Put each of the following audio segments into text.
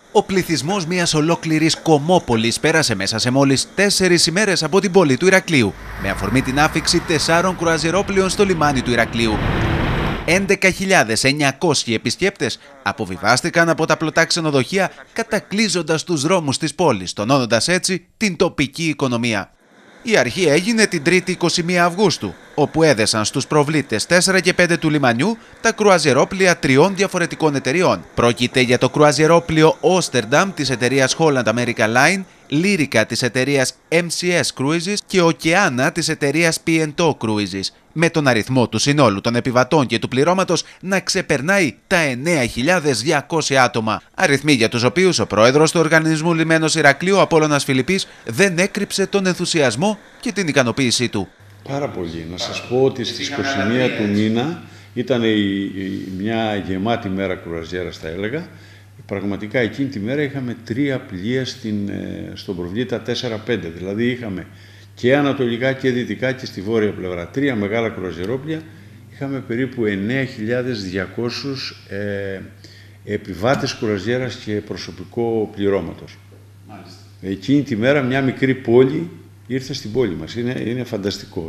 Ο πληθυσμός μιας ολόκληρης κομμόπολης πέρασε μέσα σε μόλις 4 ημέρες από την πόλη του Ηρακλείου, με αφορμή την άφιξη 4 κρουαζιερόπλοιων στο λιμάνι του Ηρακλείου. 11.900 επισκέπτες αποβιβάστηκαν από τα πλωτά ξενοδοχεία, κατακλείζοντας τους δρόμους της πόλης, τονώνοντας έτσι την τοπική οικονομία. Η αρχή έγινε την 3η 21 Αυγούστου, όπου έδεσαν στους προβλήτες 4 και 5 του λιμανιού τα κρουαζιερόπλοια 3 διαφορετικών εταιριών. Πρόκειται για το κρουαζιερόπλοιο Όστερνταμ της εταιρείας Holland America Line, Lyrica της εταιρείας MCS Cruises και Okeana της εταιρείας P&O Cruises, με τον αριθμό του συνόλου των επιβατών και του πληρώματος να ξεπερνάει τα 9.200 άτομα. Αριθμοί για τους οποίους ο πρόεδρος του Οργανισμού Λιμένος Ηρακλείου, Απόλλωνας Φιλιππής, δεν έκρυψε τον ενθουσιασμό και την ικανοποίησή του. Πάρα πολύ. Να σας πω ότι στις 21 του μήνα ήταν μια γεμάτη μέρα κρουαζιέρας, θα έλεγα. Πραγματικά εκείνη τη μέρα είχαμε 3 πλοία στον προβλήτα 4-5. Δηλαδή είχαμε και ανατολικά και δυτικά και στη βόρεια πλευρά 3 μεγάλα κρουαζιερόπλοια. Είχαμε περίπου 9.200 επιβάτες κρουαζιέρας και προσωπικό πληρώματος. Μάλιστα. Εκείνη τη μέρα μια μικρή πόλη ήρθε στην πόλη μας. Είναι φανταστικό.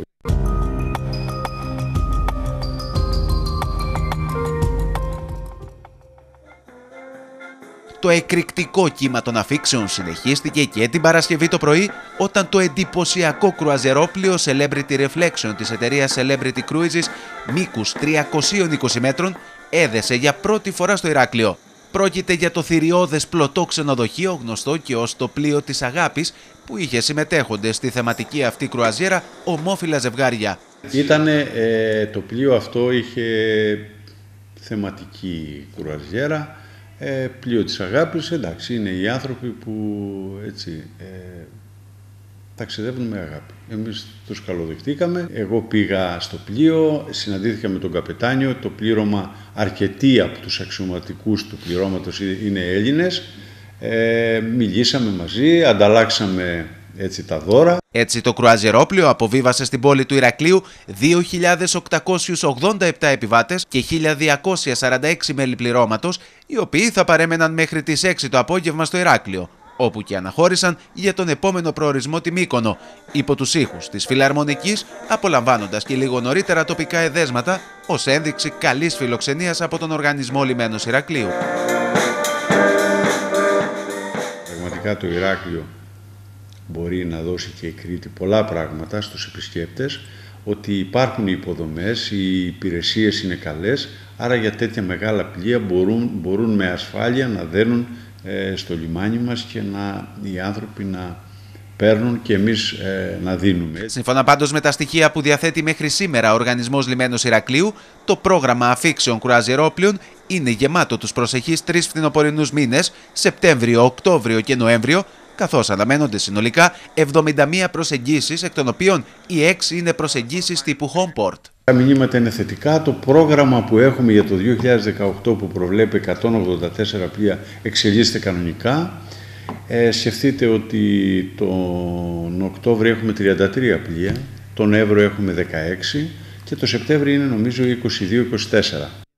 Το εκρηκτικό κύμα των αφίξεων συνεχίστηκε και την Παρασκευή το πρωί, όταν το εντυπωσιακό κρουαζιερόπλοιο Celebrity Reflection της εταιρείας Celebrity Cruises, μήκους 320 μέτρων, έδεσε για πρώτη φορά στο Ηράκλειο. Πρόκειται για το θηριώδες πλωτό ξενοδοχείο, γνωστό και ως το πλοίο της αγάπης, που είχε συμμετέχοντες στη θεματική αυτή κρουαζιέρα ομόφυλα ζευγάρια. Το πλοίο αυτό είχε θεματική κρουαζιέρα. Πλοίο της αγάπης, εντάξει, είναι οι άνθρωποι που έτσι ταξιδεύουν με αγάπη. Εμείς τους καλοδεχτήκαμε. Εγώ πήγα στο πλοίο, συναντήθηκα με τον καπετάνιο. Το πλήρωμα, αρκετοί από τους αξιωματικούς του πληρώματος είναι Έλληνες. Μιλήσαμε μαζί, ανταλλάξαμε έτσι τα δώρα. Έτσι το κρουαζιερόπλοιο αποβίβασε στην πόλη του Ηρακλείου 2.887 επιβάτες και 1.246 μέλη πληρώματος, οι οποίοι θα παρέμεναν μέχρι τις 6 το απόγευμα στο Ηράκλειο, όπου και αναχώρησαν για τον επόμενο προορισμό τη Μύκονο, υπό τους ήχους της Φιλαρμονικής, απολαμβάνοντας και λίγο νωρίτερα τοπικά εδέσματα, ως ένδειξη καλής φιλοξενίας από τον Οργανισμό Λιμένος Ηρακλείου. Πραγματικά το Ηράκλειο μπορεί να δώσει και η Κρήτη πολλά πράγματα στους επισκέπτες, ότι υπάρχουν οι υποδομές, οι υπηρεσίες είναι καλές, άρα για τέτοια μεγάλα πλοία μπορούν με ασφάλεια να δένουν στο λιμάνι μας και οι άνθρωποι να παίρνουν και εμείς να δίνουμε. Σύμφωνα πάντως με τα στοιχεία που διαθέτει μέχρι σήμερα ο Οργανισμός Λιμένος Ηρακλείου, το πρόγραμμα αφίξεων κρουαζιερόπλοιων είναι γεμάτο τους προσεχείς 3 φθινοπορεινούς μήνες, Σεπτέμβριο, Οκτώβριο και Νοέμβριο, καθώς αναμένονται συνολικά 71 προσεγγίσεις, εκ των οποίων οι 6 είναι προσεγγίσεις τύπου Homeport. Τα μηνύματα είναι θετικά. Το πρόγραμμα που έχουμε για το 2018 που προβλέπει 184 πλοία εξελίσσεται κανονικά. Σκεφτείτε ότι τον Οκτώβριο έχουμε 33 πλοία, τον Νοέμβριο έχουμε 16 και το Σεπτέμβριο είναι νομίζω 22-24.